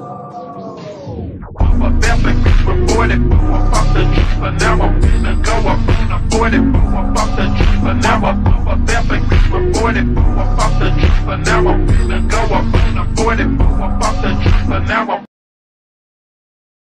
Report it, fuck the but now I'm gonna go up, afford it, fuck the but now I'm report it, fuck the but now I'm gonna go up, afford it, fuck the but now I'm